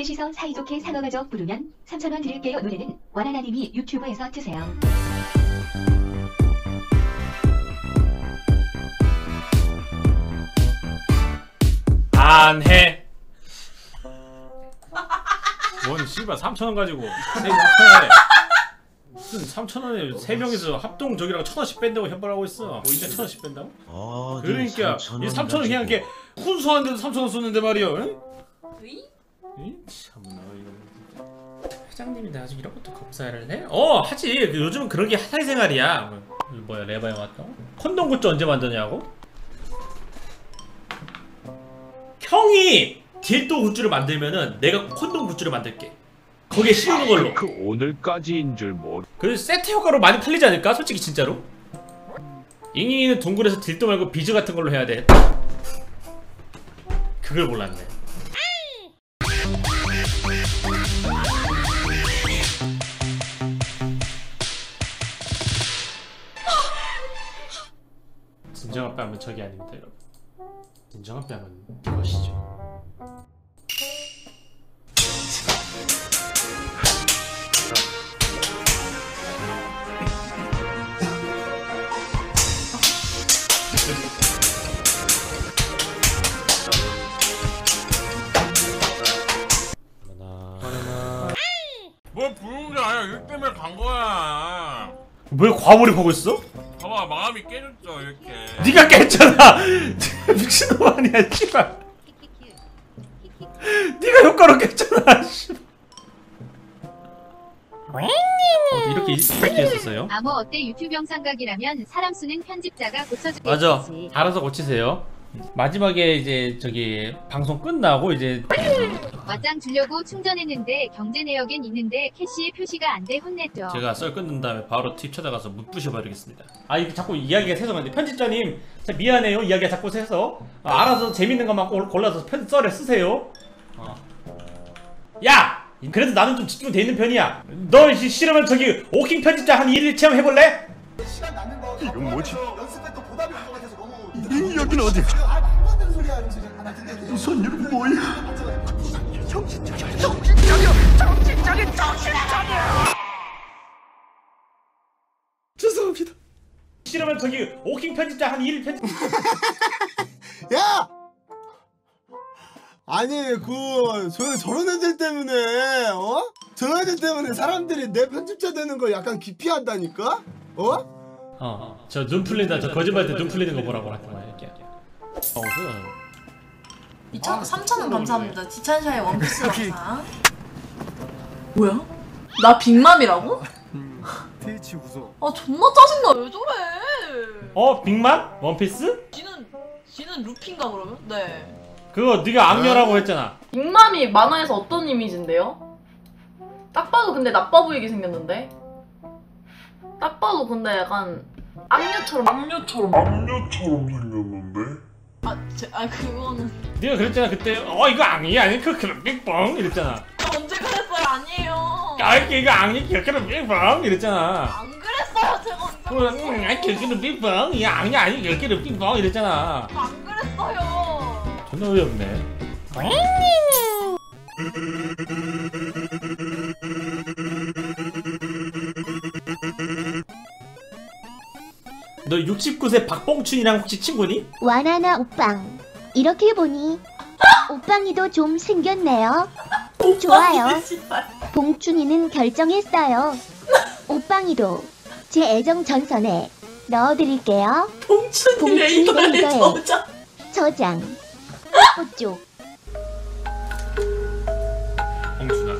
셋이서 사이좋게 상어가족 부르면 3,000원 드릴게요. 노래는 원하나님이 유튜브에서 트세요. 안해. 뭔 씨발 3,000원 가지고 3,000원에 무슨 3,000원에 3명이서 합동 저기랑 1,000원씩 뺀다고 협박하고 있어. 뭐 이제 1,000원씩 뺀다고? 그러니까 이 3,000원 그냥 이렇게 훈수하는데도 3,000원 쏘는데 말이야. 응? 참나 이거 회장님이 나중에 이런 것도 검사를 해? 하지. 요즘은 그런 게 사회생활이야. 뭐야 레바에 왔다? 콘돔 굿즈 언제 만드냐고? 형이 딜도 굿즈를 만들면은 내가 콘돔 굿즈를 만들게. 거기에 씌우는 걸로. 그 오늘까지인 줄 모르. 그 세트 효과로 많이 팔리지 않을까? 솔직히 진짜로. 잉잉이는 동굴에서 딜도 말고 비즈 같은 걸로 해야 돼. 그걸 몰랐네. 진정한 뺨은 저기 아닙니다 여러분. 진정한 뺨은 이것이죠. 뭘 부른 게 아니야. 일 때문에 간 거야. 왜 과몰입하고 있어? 봐봐 마음이 깨졌죠 이렇게. 네가 깼잖아. 미친놈 아니야 씨발. 네가 효과로 깼잖아 씨발. 이렇게 했었어요? 아뭐 어때 유튜브 영상각이라면 사람 수는 편집자가 고쳐주겠지. 맞아. 알아서 고치세요. 마지막에 이제 저기 방송 끝나고 이제 맞짱 주려고 충전했는데 경제 내역엔 있는데 캐시에 표시가 안 돼 혼냈죠. 제가 썰 끊는 다음에 바로 팁 찾아가서 문 부셔버리겠습니다. 아 이게 자꾸 이야기가 새서 가는데 편집자님 진짜 미안해요. 이야기가 자꾸 새서 알아서 재밌는 것만 골라서 썰에 쓰세요. 야! 그래도 나는 좀 집중돼 있는 편이야. 너 싫으면 저기 오킹 편집자 한 1일 체험해볼래? 시간 남는 거 이건 뭐지? 연습했던 보답이 온 것 같아서 너무 여긴 어디야? 말도 안 되는 소리야 이러면서 이제 나 근데 손 이름 뭐야? 죄송합니다. 싫으면 저기 오킹 편집자 한 1일 편집. 야! 아니 저런 애들 때문에 저런 애들 때문에 사람들이 내 편집자 되는 거 약간 기피한다니까? 저 눈 풀린다. 저 거짓말 때 눈 풀리는 거 보라고 하는 거야 이렇게. 3,000원 감사합니다. 지찬샤의 원피스 영상. 뭐야? 나 빅맘이라고? 트위치 웃어. 아 존나 짜증나. 왜 저래? 빅맘? 원피스? 지는 루피인가 그러면? 네. 그거 네가 악녀라고 했잖아. 빅맘이 만화에서 어떤 이미지인데요? 딱 봐도 근데 나빠 보이게 생겼는데? 딱 봐도 근데 약간 악녀처럼 생겼는데? 그거는 네가 그랬잖아 그때. 이거 악녀 아니 그 빙뽕 이랬잖아. 언제 그랬어요? 아니에요. 이거 악녀 그렇게는 빙뽕 이랬잖아. 안 그랬어요 제가. 그렇게는 빙뽕 이 악녀 아니 그렇게는 빙뽕 이랬잖아. 안 그랬어요. 존나 어이없네. 너 69세 박봉춘이랑 혹시 친구니? 와나나 오빵 이렇게 보니 오빵이도 좀 생겼네요. 좋아요. 봉춘이는 결정했어요. 오빵이도 제 애정 전선에 넣어드릴게요. 봉춘이 레이더에 저장 뽀쪽. 봉춘아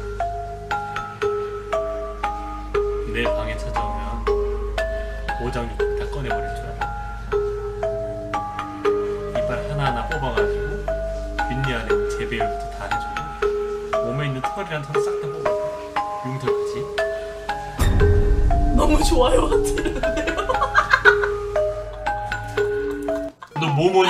내 방에 찾아오면 오장육부 다 꺼내버릴 줄 알아. 이빨 하나하나 뽑아가지고 윗니 안에 재배열부터 다 해주고 몸에 있는 털이랑 털을 싹 다 뽑아주고 융털까지. 너무 좋아요 같은데요. 너 뭐뭐니?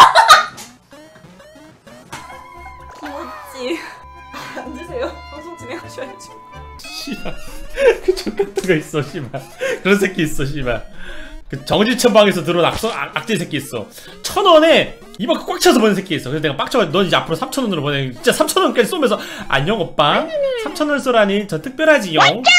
귀엽지. 앉으세요. 방송 진행하셔야죠. 씨발 그 족같은 거 있어 씨발. 그런 새끼 있어 씨발. 그 정지천 방에서 들어온 악질 새끼 있어. 1,000원에 이만 꽉 차서 보낸 새끼 있어. 그래서 내가 빡쳐가지고 넌 이제 앞으로 3,000원으로 보내. 진짜 3,000원까지 쏘면서 안녕 오빠 3,000원 쏘라니 저 특별하지요.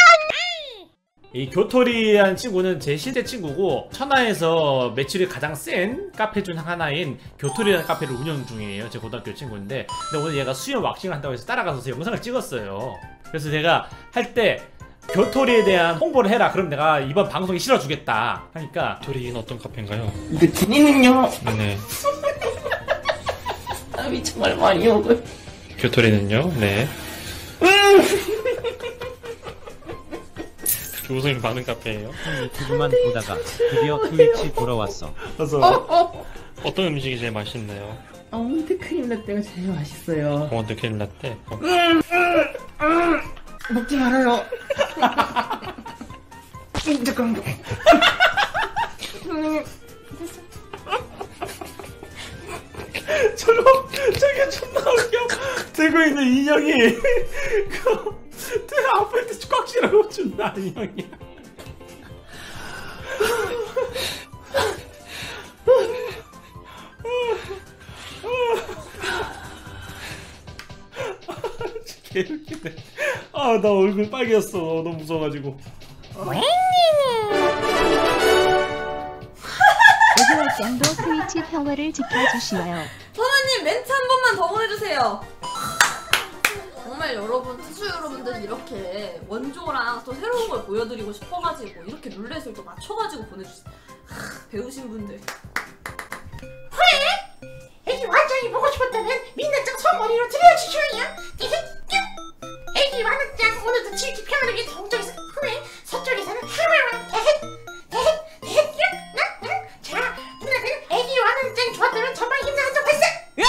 이 교토리라는 친구는 제 실제 친구고 천하에서 매출이 가장 센 카페 중 하나인 교토리라는 카페를 운영 중이에요. 제 고등학교 친구인데 근데 오늘 얘가 수영 왁싱을 한다고 해서 따라가서 영상을 찍었어요. 그래서 제가 할 때 교토리에 대한 홍보를 해라. 그럼 내가 이번 방송에 실어주겠다 하니까 교토리는 어떤 카페인가요? 이게 군인은요? 네. 사람이 정말 많이 오고. 교토리는요? 네. 조성이 많은 카페예요. 유튜브만 보다가 드디어 트위치 돌아왔어. 어떤 음식이 제일 맛있나요? 아몬드 크림 라떼가 제일 맛있어요. 아몬드 크림 라떼. 먹지 말아요. 잠깐만. 저게 존나 웃겨. 들고 있는 인형이 그 아플 때 꽉 쥐라고 준다 인형이. 개웃기네. 아 나 얼굴 빨개졌어. 너무 무서워가지고. 애교짱도 트위치 평화를 지켜주시나요? 선우님 멘트 한 번만 더 보내주세요. 정말 여러분, 투수 여러분들 이렇게 원조랑 또 새로운 걸 보여드리고 싶어가지고 이렇게 룰렛을 또 맞춰가지고 보내주세요. 배우신 분들. 애기 완전히 보고 싶었다면 민낯장 선머리로 들려주셔요. 애기 완낯장 오늘도 질기 평화를 동쪽에서 후에 서쪽에서는 자 누나들 애기 완낯장 좋았다면 전방 힘내 한점 발사.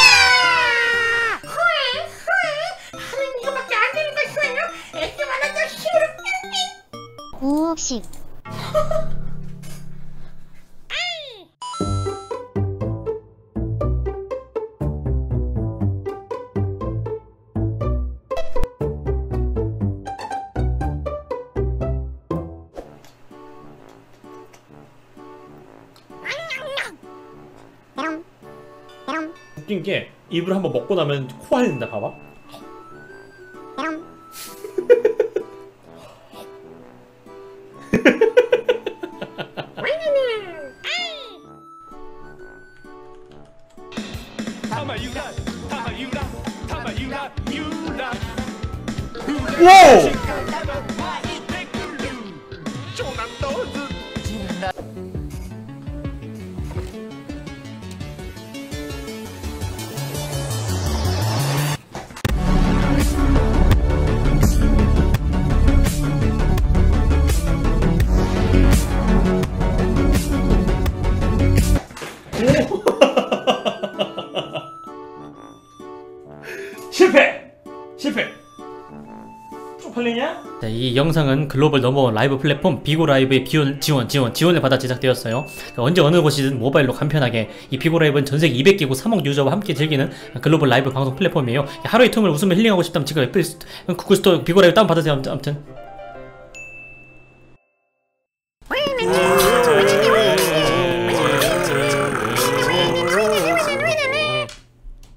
후에 하는 이거밖에 안 되는 걸 후에요. 애기 완낯장 힘으로 구옥식 웃긴 게 입을 한번 먹고 나면 코 흘린다. 봐봐. 와우! 실패! 쪽팔리냐? 자, 이 영상은 글로벌 넘버원 라이브 플랫폼 비고라이브의 지원을 받아 제작되었어요. 언제 어느 곳이든 모바일로 간편하게 이 비고라이브는 전세계 200개국 3억 유저와 함께 즐기는 글로벌 라이브 방송 플랫폼이에요. 하루의 틈을 웃으며 힐링하고 싶다면 지금 애플 구글 스토어 비고라이브 다운받으세요. 아무튼